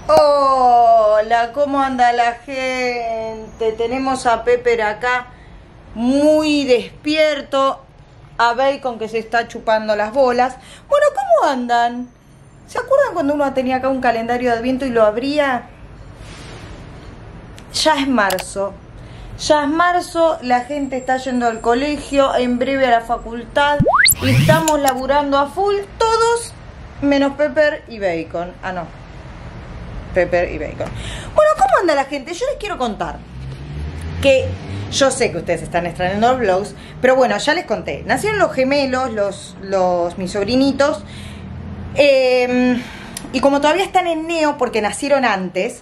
Hola, ¿cómo anda la gente? Tenemos a Pepper acá muy despierto, a Bacon que se está chupando las bolas. Bueno, ¿cómo andan? ¿Se acuerdan cuando uno tenía acá un calendario de Adviento y lo abría? Ya es marzo. Ya es marzo, la gente está yendo al colegio, en breve a la facultad y estamos laburando a full, todos menos Pepper y Bacon. Ah, no. Pepper y Bacon. Bueno, ¿cómo anda la gente? Yo les quiero contar que yo sé que ustedes están extrañando los vlogs, pero bueno, ya les conté. Nacieron los gemelos, mis sobrinitos, y como todavía están en neo porque nacieron antes,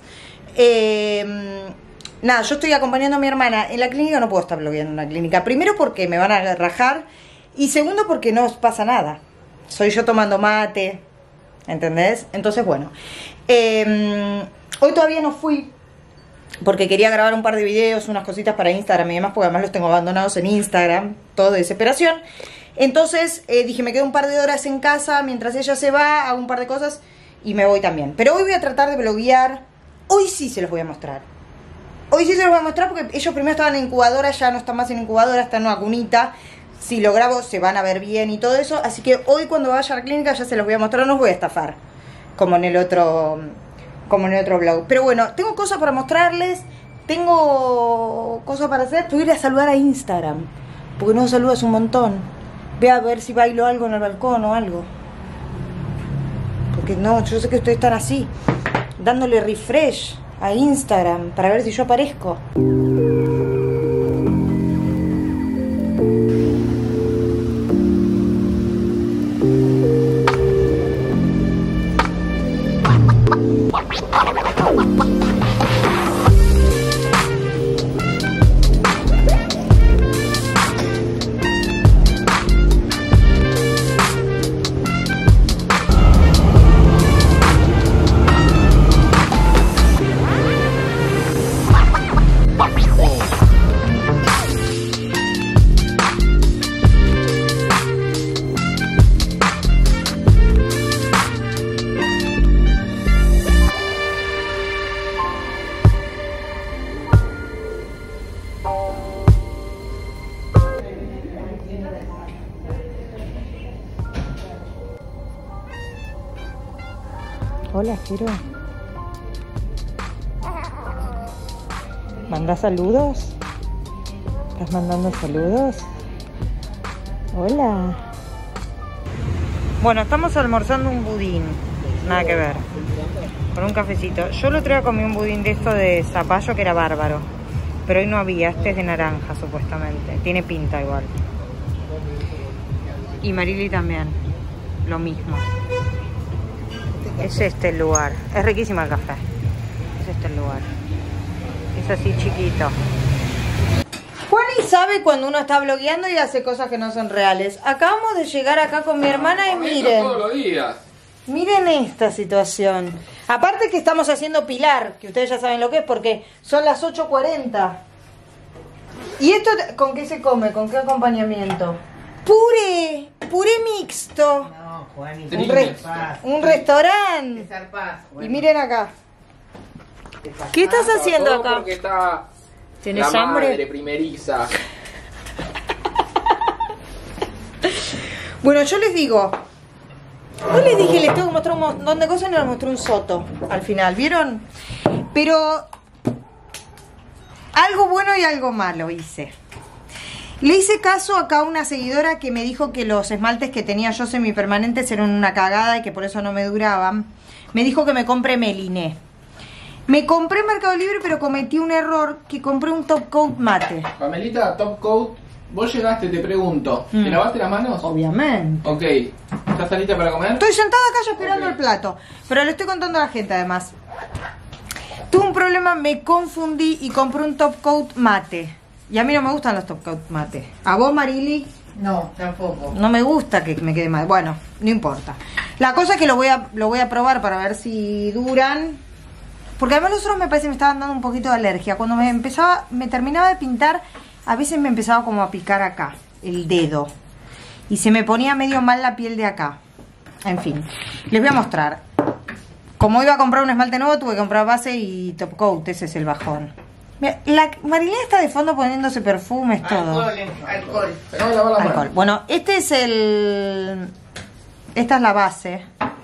nada, yo estoy acompañando a mi hermana en la clínica. No puedo estar blogueando en una clínica. Primero porque me van a rajar y segundo porque no pasa nada. Soy yo tomando mate, ¿entendés? Entonces, bueno, hoy todavía no fui porque quería grabar un par de videos, unas cositas para Instagram y demás, porque además los tengo abandonados en Instagram, todo de desesperación. Entonces dije, me quedo un par de horas en casa mientras ella se va, hago un par de cosas y me voy también. Pero hoy voy a tratar de bloguear. Hoy sí se los voy a mostrar. Hoy sí se los voy a mostrar porque ellos primero estaban en incubadora, ya no están más en incubadora, están en una cunita. Si lo grabo se van a ver bien y todo eso. Así que hoy cuando vaya a la clínica ya se los voy a mostrar, no os voy a estafar como en el otro vlog. Pero bueno, tengo cosas para mostrarles, tengo cosas para hacer. Voy a ir a saludar a Instagram, porque no saludas un montón. Ve a ver si bailo algo en el balcón o algo. Porque no, yo sé que ustedes están así, dándole refresh a Instagram para ver si yo aparezco. Hola, Jero. ¿Manda saludos? ¿Estás mandando saludos? Hola. Bueno, estamos almorzando un budín. Nada que ver. Con un cafecito. Yo el otro día comí un budín de esto de zapallo que era bárbaro. Pero hoy no había. Este es de naranja, supuestamente. Tiene pinta igual. Y Marily también. Lo mismo. Es este el lugar. Es riquísimo el café. Es este el lugar. Es así chiquito. Juani sabe cuando uno está blogueando y hace cosas que no son reales. Acabamos de llegar acá con mi hermana y miren. Todos los días. Miren esta situación. Aparte que estamos haciendo pilar, que ustedes ya saben lo que es, porque son las 8:40. ¿Y esto con qué se come? ¿Con qué acompañamiento? ¡Puré! ¡Puré mixto! No, Juani, un restaurante. Y miren acá. ¿Qué estás haciendo Todo acá? Porque está ¿Tienes la hambre? madre primeriza. Bueno, yo les digo. No les dije, les tengo que mostrar un montón de cosas y no les mostré un soto al final, ¿vieron? Pero algo bueno y algo malo hice. Le hice caso acá a una seguidora que me dijo que los esmaltes que tenía yo semipermanentes eran una cagada y que por eso no me duraban. Me dijo que me compre Meliné. Me compré en Mercado Libre, pero cometí un error, que compré un top coat mate. Pamelita, top coat. Vos llegaste, te pregunto. ¿Te lavaste las manos? Obviamente. Ok. ¿Estás lista para comer? Estoy sentada acá ya esperando el plato, pero le estoy contando a la gente además. Tuve un problema, me confundí y compré un top coat mate. Y a mí no me gustan los top coat mate. ¿A vos, Marily? No, tampoco. No me gusta que me quede mal. Bueno, no importa. La cosa es que lo voy a probar para ver si duran. Porque además los otros me parece que me estaban dando un poquito de alergia. Cuando me terminaba de pintar, a veces me empezaba como a picar acá, el dedo. Y se me ponía medio mal la piel de acá. En fin, les voy a mostrar. Como iba a comprar un esmalte nuevo, tuve que comprar base y top coat. Ese es el bajón. Mira, la Marilena está de fondo poniéndose perfumes, todo. Alcohol. Pero voy a lavar la Alcohol. mano. Bueno, este es el... Esta es la base.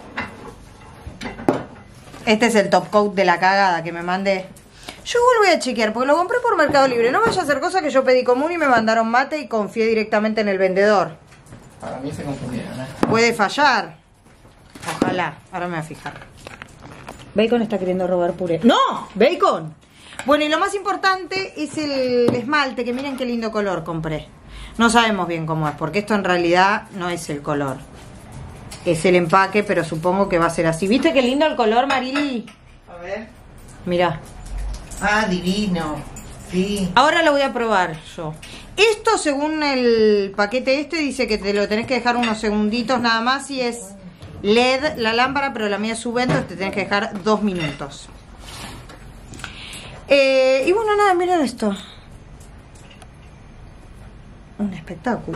Este es el top coat de la cagada que me mandé. Yo igual voy a chequear, porque lo compré por Mercado Libre. No vaya a hacer cosas que yo pedí común y me mandaron mate y confié directamente en el vendedor. Para mí se confundieron, Puede fallar. Ojalá. Ahora me voy a fijar. Bacon está queriendo robar puré. ¡No! ¡Bacon! Bueno, y lo más importante es el esmalte, que miren qué lindo color compré. No sabemos bien cómo es, porque esto en realidad no es el color. Es el empaque, pero supongo que va a ser así. ¿Viste qué lindo el color, Marili? A ver. Mirá. Ah, divino. Sí. Ahora lo voy a probar yo. Esto, según el paquete este, dice que te lo tenés que dejar unos segunditos nada más y es LED la lámpara, pero la mía es subvento, te tenés que dejar 2 minutos. Y bueno, nada, miren esto. Un espectáculo.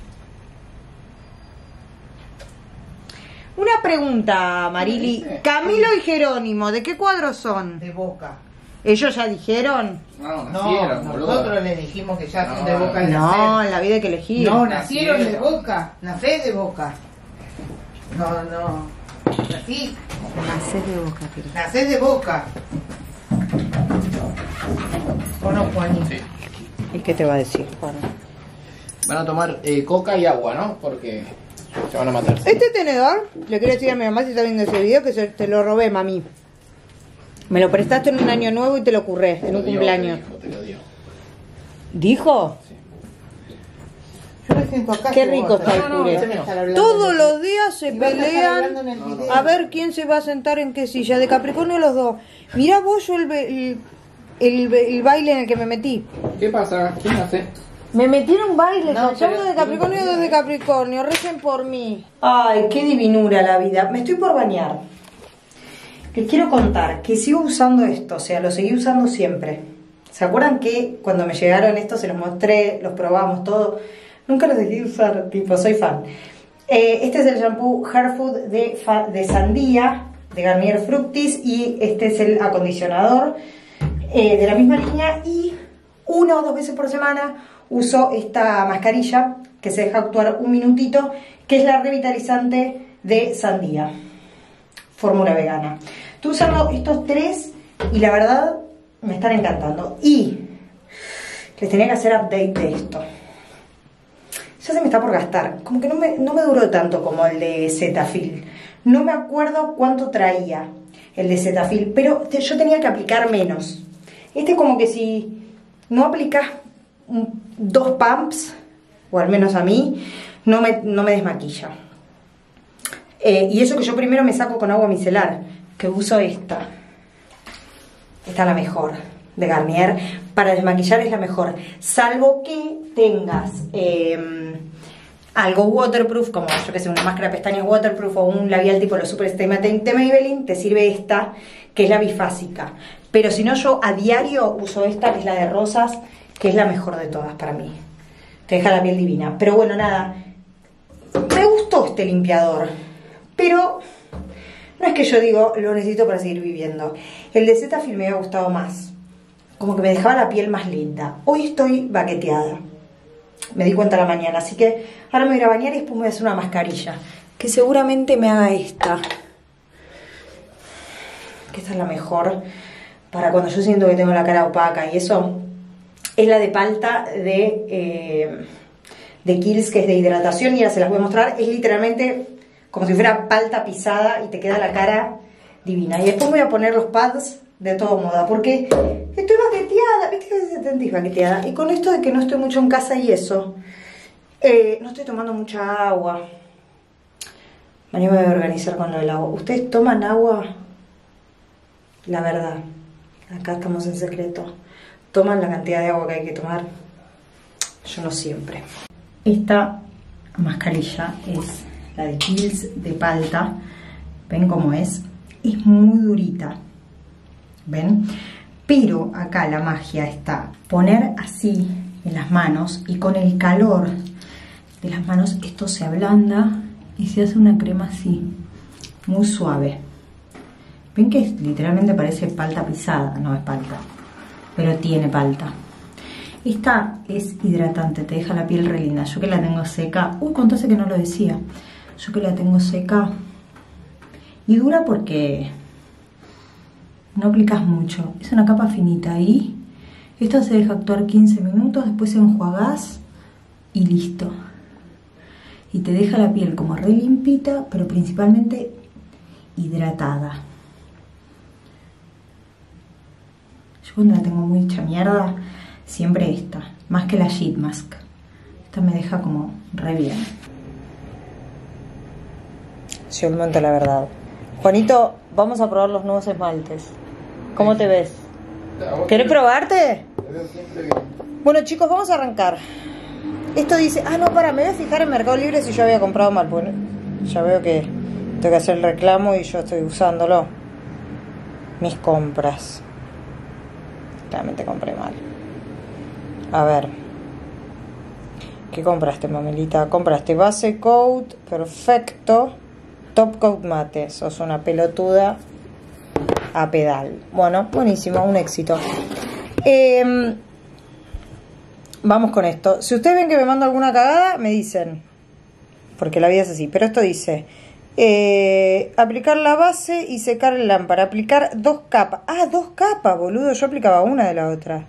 Una pregunta, Marili. Camilo y Jerónimo, ¿de qué cuadros son? De Boca. ¿Ellos ya dijeron? No, No, nacieron, nosotros boludo. le dijimos que ya son No, de Boca al No, nacer. en la vida hay que elegir. No, nacieron de Nacieron. Boca. Nacés de Boca. No. Nací. Nacés de Boca, querido. Nacés de Boca. ¿O no, Juanito? Sí. ¿Y qué te va a decir, Juan? Van a tomar coca y agua, ¿no? Porque se van a matar. Este tenedor, le quiero decir a mi mamá si está viendo ese video que te lo robé, mami. Me lo prestaste en un año nuevo y te lo curré, en un cumpleaños. Te lo dio. ¿Dijo? Yo me siento acá. Qué que rico vos. está el No, puré. usted me está hablando Todos en el- los días se Y vas a estar hablando pelean en el video. a ver quién se va a sentar en qué silla. De Capricornio los dos. Mirá vos yo el baile en el que me metí. ¿Qué pasa? ¿Quién hace? Me metí en un baile, No, yo pero- de Capricornio y dos de Capricornio, recen por mí. Ay, qué divinura la vida. Me estoy por bañar. Les quiero contar que sigo usando esto, o sea, lo seguí usando siempre. ¿Se acuerdan que cuando me llegaron estos se los mostré, los probamos todo? Nunca los dejé de usar, tipo, soy fan. Este es el shampoo Hair Food de sandía, de Garnier Fructis, y este es el acondicionador de la misma línea, y 1 o 2 veces por semana uso esta mascarilla que se deja actuar un minutito, que es la revitalizante de sandía, fórmula vegana. Estoy usando estos 3 y la verdad me están encantando. Y les tenía que hacer update de esto. Ya se me está por gastar. Como que no me duró tanto como el de Cetaphil. No me acuerdo cuánto traía el de Cetaphil, pero yo tenía que aplicar menos. Este es como que si no aplicas 2 pumps, o al menos a mí, no me desmaquilla. Y eso que yo primero me saco con agua micelar, que uso esta. Esta es la mejor de Garnier. Para desmaquillar es la mejor, salvo que tengas algo waterproof, como yo que sé, una máscara de pestañas waterproof o un labial tipo los Super Stay Matte de Maybelline, te sirve esta, que es la bifásica. Pero si no, yo a diario uso esta, que es la de rosas, que es la mejor de todas para mí. Te deja la piel divina. Pero bueno, nada, me gustó este limpiador, pero no es que yo digo, lo necesito para seguir viviendo. El de Cetaphil me había gustado más, como que me dejaba la piel más linda. Hoy estoy baqueteada, me di cuenta a la mañana, así que ahora me voy a ir a bañar y después me voy a hacer una mascarilla, que seguramente me haga esta, que esta es la mejor para cuando yo siento que tengo la cara opaca y eso. Es la de palta de Kiehl's, que es de hidratación, y ahora se las voy a mostrar. Es literalmente como si fuera palta pisada y te queda la cara divina. Y después voy a poner los pads de todo moda, porque estoy baqueteada, viste que se sentís baqueteada. Y con esto de que no estoy mucho en casa y eso, no estoy tomando mucha agua. Mañana me voy a organizar con lo del agua. ¿Ustedes toman agua? La verdad, acá estamos en secreto. ¿Toman la cantidad de agua que hay que tomar? Yo no siempre. Esta mascarilla es la de Kiehl's de palta. ¿Ven cómo es? Es muy durita. ¿Ven? Pero acá la magia está poner así en las manos, y con el calor de las manos esto se ablanda y se hace una crema así, muy suave. Ven que literalmente parece palta pisada, no es palta, pero tiene palta. Esta es hidratante, te deja la piel re linda. Yo que la tengo seca, cuánto hace que no lo decía. Yo que la tengo seca y dura porque no aplicas mucho. Es una capa finita y esto se deja actuar 15 minutos, después enjuagás y listo. Y te deja la piel como re limpita, pero principalmente hidratada. Yo cuando la tengo muy hecha mierda, siempre esta, más que la Sheet Mask. Esta me deja como re bien. Sí, un momento la verdad. Juanito, vamos a probar los nuevos esmaltes. ¿Cómo te ves? ¿Querés probarte? Bueno chicos, vamos a arrancar. Esto dice... Ah, no, para, me voy a fijar en Mercado Libre si yo había comprado mal. Bueno, ya veo que tengo que hacer el reclamo y yo estoy usándolo. Mis compras. Realmente compré mal. A ver. ¿Qué compraste, mamelita? Compraste base coat, perfecto. Top coat mate. Sos una pelotuda a pedal. Bueno, buenísimo, un éxito. Vamos con esto. Si ustedes ven que me mando alguna cagada, me dicen. Porque la vida es así. Pero esto dice... aplicar la base y secar el lámpara. Aplicar 2 capas. Ah, 2 capas, boludo. Yo aplicaba una de la otra.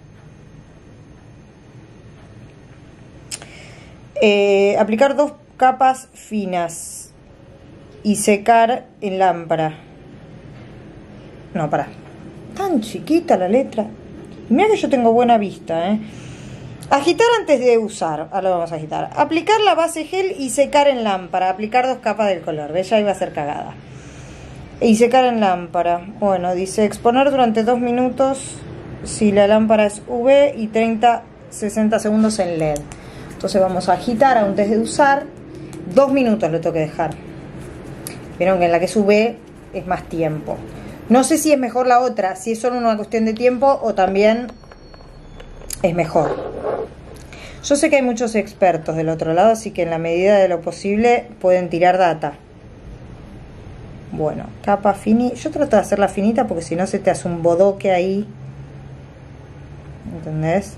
Aplicar 2 capas finas y secar en lámpara. No, pará. Tan chiquita la letra. Mira que yo tengo buena vista, Agitar antes de usar. Ahora lo vamos a agitar. Aplicar la base gel y secar en lámpara. Aplicar 2 capas del color. ¿Ves? Ya iba a ser cagada. Y secar en lámpara. Bueno, dice exponer durante 2 minutos si la lámpara es UV y 30-60 segundos en LED. Entonces vamos a agitar antes de usar. 2 minutos lo tengo que dejar. Vieron que en la que es UV es más tiempo. No sé si es mejor la otra, si es solo una cuestión de tiempo o también es mejor. Yo sé que hay muchos expertos del otro lado, así que en la medida de lo posible pueden tirar data. Bueno, capa finita. Yo trato de hacerla finita porque si no se te hace un bodoque ahí. ¿Entendés?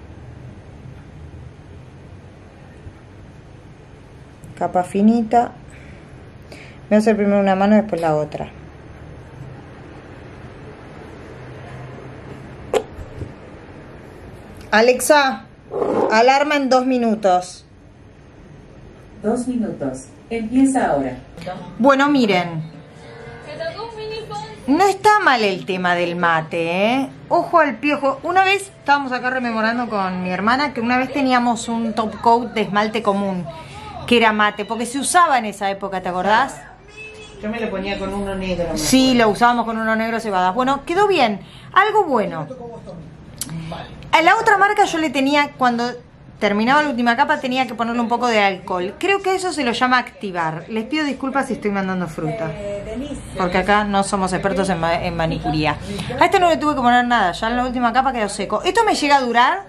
Capa finita. Voy a hacer primero una mano y después la otra. Alexa, alarma en 2 minutos. 2 minutos. Empieza ahora. Bueno, miren. No está mal el tema del mate, Ojo al piojo. Una vez estábamos acá rememorando con mi hermana que una vez teníamos un top coat de esmalte común que era mate, porque se usaba en esa época, ¿te acordás? Yo me lo ponía con uno negro. Sí, lo usábamos con uno negro cebadas. Bueno, quedó bien. Algo bueno. A la otra marca yo le tenía, cuando terminaba la última capa, tenía que ponerle un poco de alcohol. Creo que eso se lo llama activar. Les pido disculpas si estoy mandando fruta. Porque acá no somos expertos en manicuría. A este no le tuve que poner nada. Ya en la última capa quedó seco. ¿Esto me llega a durar?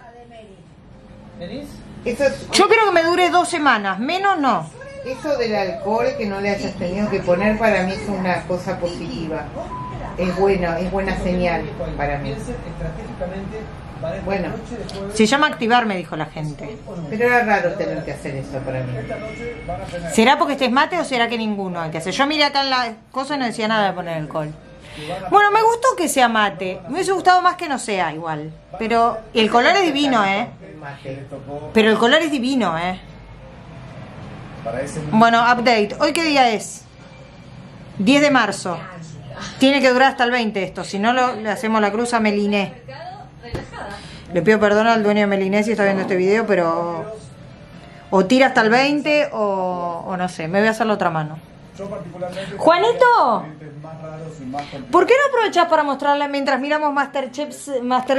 Yo quiero que me dure 2 semanas. Menos no. Eso del alcohol que no le hayas tenido que poner para mí es una cosa positiva. Es bueno, es buena señal para mí. Bueno, se llama activar, me dijo la gente. pero era raro tener que hacer eso para mí. ¿Será porque este es mate o será que ninguno hay que hacer? Yo miré acá en la cosa y no decía nada de poner alcohol. Bueno, me gustó que sea mate. Me hubiese gustado más que no sea igual. Pero el color es divino, Pero el color es divino, Bueno, update. ¿Hoy qué día es? 10 de marzo. Tiene que durar hasta el 20 esto. Si no, le hacemos la cruz a Meliné. Le pido perdón al dueño de Meliné si está viendo este video, pero... O tira hasta el 20 o no sé. Me voy a hacer la otra mano. Juanito, ¿por qué no aprovechás para mostrarla mientras miramos Masterchef?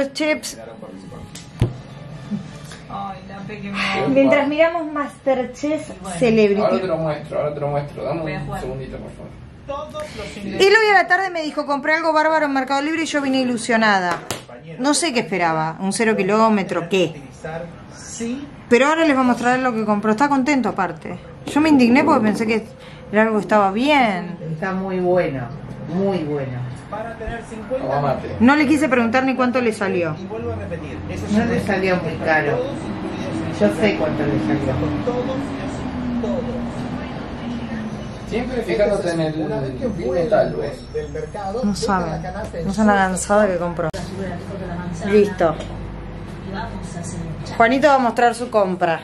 Mientras miramos Masterchef Celebrity. Ahora te lo muestro. Dame un segundito, por favor. Y hoy a la tarde me dijo, compré algo bárbaro en Mercado Libre y yo vine ilusionada. No sé qué esperaba, un 0 kilómetro, ¿qué? Pero ahora les voy a mostrar lo que compró. Está contento aparte. Yo me indigné porque pensé que era algo que estaba bien. Está muy bueno, muy bueno. Toma mate. No le quise preguntar ni cuánto le salió. No le salió muy caro. Yo sé cuánto le salió. Siempre fijándote en el vino tal vez. No saben. No son la cansada que compró. Listo. Juanito va a mostrar su compra.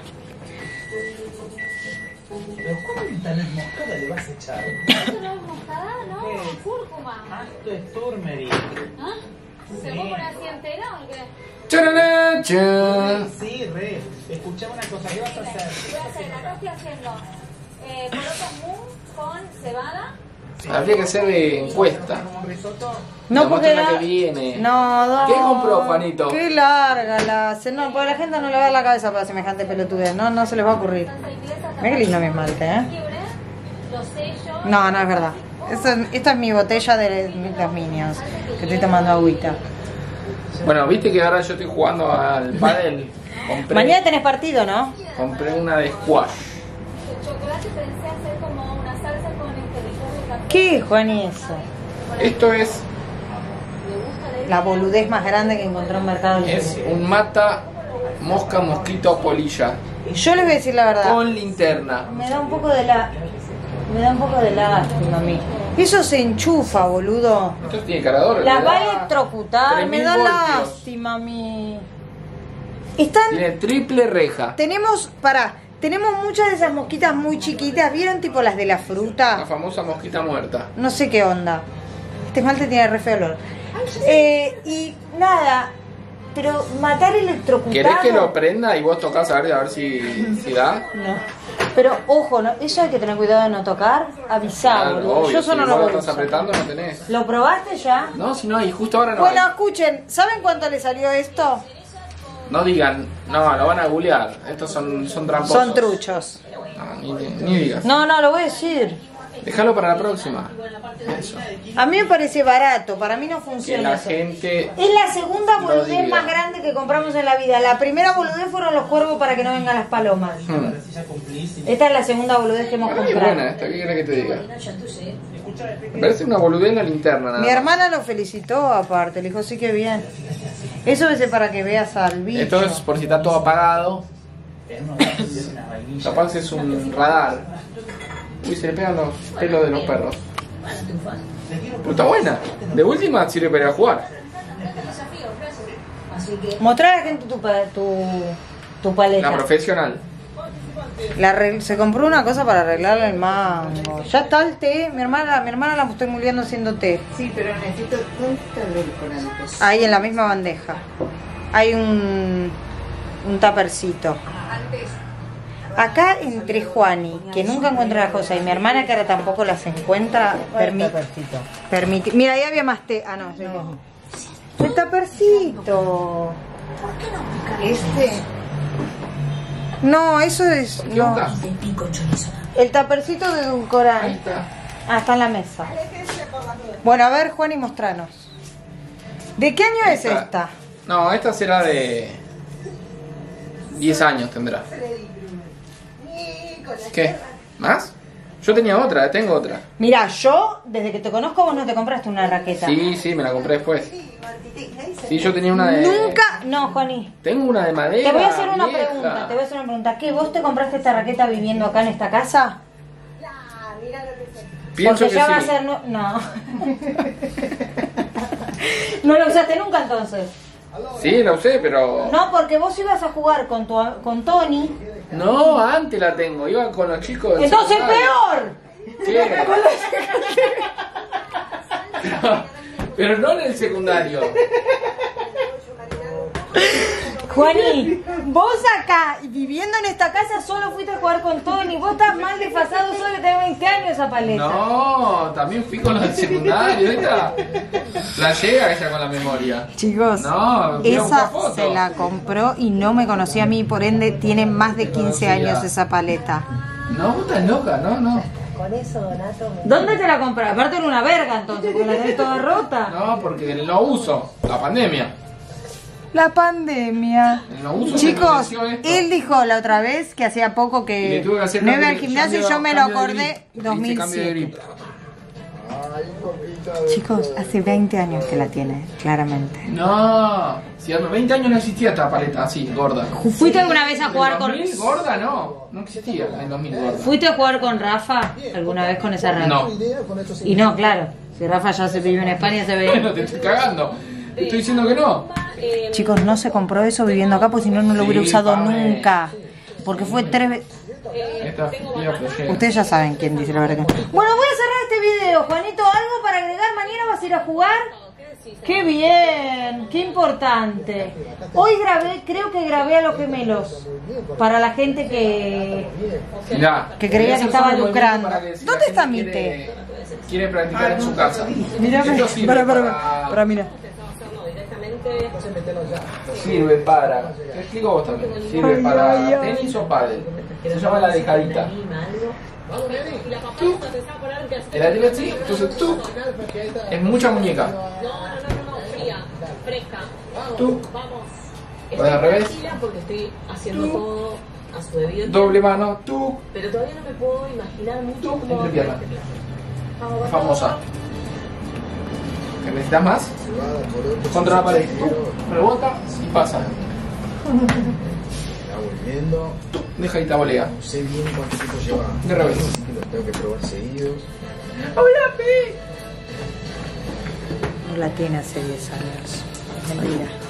¿Pero cuánta nuez moscada le vas a echar? ¿Esto no es moscada? No, cúrcuma. Ah, esto es turmeric. ¿Ah? ¿Se puede poner así entera o qué? ¡Charalacha! Sí, re. Escuchame una cosa, ¿qué vas a hacer? Voy a hacer, acá estoy haciendo porotos mousse con cebada. Habría que hacer encuesta. ¿Como un risotto? No, La porque muestra la que viene. No. ¿Qué compró, Juanito? Qué larga la... No, porque la gente no le va a dar la cabeza para semejante pelotudez. No se les va a ocurrir. Mira qué lindo mi esmalte, ¿eh? Los sellos. No es verdad. Esta es mi botella de los Minions, que estoy tomando agüita. Bueno, viste que ahora yo estoy jugando al pádel. Mañana tenés partido, ¿no? Compré una de squash. El chocolate pensé hacer como una salsa con licor de café. ¿Qué, Juan, y eso? Esto es La boludez más grande que encontró en Mercado Libre. Es un mata mosca mosquito polilla Yo les voy a decir la verdad. con linterna. Me da un poco de lástima a mí. Eso se enchufa, boludo. Esto tiene cargador. Las le va a da electrocutar, 3000 me da voltios. lástima a mí. Están... Tiene triple reja. Tenemos muchas de esas mosquitas muy chiquitas. ¿Vieron tipo las de la La fruta? famosa mosquita muerta. No sé qué onda. Este esmalte tiene re feo olor. Y nada, pero matar electrocutado... ¿Querés que lo prenda y vos tocás a ver si da? No. Pero ojo, ¿no? Eso hay que tener cuidado de no tocar. Avisá, Claro, boludo. obvio, Yo eso si no vos lo lo voy a estás usar. apretando no tenés. ¿Lo probaste ya? No, si no hay, justo ahora no Bueno, hay. escuchen, ¿saben cuánto le salió esto? No digan, no, lo van a googlear. Estos son tramposos. Son truchos. No, ni digas. No, lo voy a decir. Déjalo para la próxima. Eso. A mí me parece barato, para mí no Que funciona la eso. gente... Es la segunda lo boludez diga. más grande que compramos en la vida. La primera boludez fueron los cuervos para que no vengan las palomas. Esta es la segunda boludez que hemos Para mí es comprado. buena esta, ¿qué querés que te diga? Me parece una boludez en la linterna nada Mi más. hermana lo felicitó aparte, le dijo, sí que bien. Eso es para que veas al bicho. Esto es por si está todo apagado. Capaz es un radar. Uy, se le pegan los pelos de los perros. Pero está buena. De última sirve para ir a jugar. Mostrar a la gente tu paleta. La profesional. Se compró una cosa para arreglarle el mango. Ya está el té. Mi hermana la estoy muriendo haciendo té. Sí, pero necesito... ¿Dónde está el edulcorante? Ahí en la misma bandeja. Hay un tapercito. Acá entre Juani, que nunca encuentra las cosas, y mi hermana que ahora tampoco las encuentra, permite. Mira, ahí había más té. Ah, no, el tapercito. Este... No, eso es. ¿Qué No. onda? El tapercito de Ahí edulcorante. está. Ah, está en la mesa. Bueno, a ver, Juan, y mostranos. ¿De qué año es esta? No, esta será de 10 años tendrá. ¿Qué? ¿Más? Yo tengo otra. Mira, yo, desde que te conozco, vos no te compraste una raqueta. Sí, me la compré después. Sí, yo tenía una de... Nunca. No, Juani. Tengo una de madera. Te voy a hacer una vieja. pregunta. ¿Qué? ¿Vos te compraste esta raqueta viviendo acá en esta casa? Pienso Porque que ya sí. va a ser. No. ¿No la usaste nunca entonces? Sí, la usé, pero... No, porque vos ibas a jugar con Tony. No, antes la tengo. Iba con los chicos del ¡Entonces secundario. peor! ¿Qué? Pero no en el secundario. Juani, vos acá, viviendo en esta casa, solo fuiste a jugar con Tony. Vos estás mal desfasado, solo tenés 20 años esa paleta. No, también fui con los del secundario. Esta la llega ella con la memoria. Chicos, No, voy a buscar esa fotos. se la compró y no me conocía a mí, por ende tiene más de 15 años esa paleta. No, vos estás loca, no. ¿Dónde te la compras? Aparte era una verga entonces, porque la tenés toda rota. No, porque no uso. La pandemia. La pandemia. No uso. Chicos, se me venció esto. él dijo la otra vez que hacía poco Y le que tuve que hacer no iba cambio al de- gimnasio y cambio- yo me lo cambio de acordé grip. Hice cambio de 2007. grip. Chicos, hace 20 años que la tiene, claramente. No, si hace 20 años no existía esta paleta así, gorda. ¿Fuiste alguna vez a jugar ¿En con... 2000 gorda? No existía en el 2000 gorda. ¿Fuiste a jugar con Rafa alguna vez con esa Rafa? No. Y no, claro. Si Rafa ya se vive en España, se ve... Bueno, te estoy cagando. Te estoy diciendo que no. Chicos, no se compró eso viviendo acá, porque si no, no lo hubiera Sí, usado Pame. nunca. Porque fue 3 veces... Esta fría flojera. Ustedes ya saben quién dice la verdad. Bueno, voy a cerrar este video. Juanito, ¿algo para agregar? ¿Mañana vas a ir a jugar? ¡Qué bien! ¡Qué importante! Hoy grabé, creo que grabé a los gemelos. Para la gente Mirá, que creía voy a que hacer estaba un movimiento lucrando. para que si ¿Dónde la está gente mi quiere- Quiere practicar en su casa. Mírame, Esto sirve para, mira. Sirve para. Te explico vos también. Sirve para tenis o pádel. Se llama la decadita. Tú. Te la tiras así, entonces tú. Es mucha muñeca. Tú. O al revés. Porque estoy haciendo todo a su debido tiempo. Doble mano. Tú. Pero todavía no me puedo imaginar mucho Tú. cómo Entre piernas. Famosa. ¿Que necesitas más? Contra la pared. Tú. Rebota y pasa. Tú. Deja ahí la volea. No sé bien cuánto tiempo lleva. De revés. Así que los tengo que probar seguidos. ¡Hola, Pi! No la tiene hace 10 años. Mentira.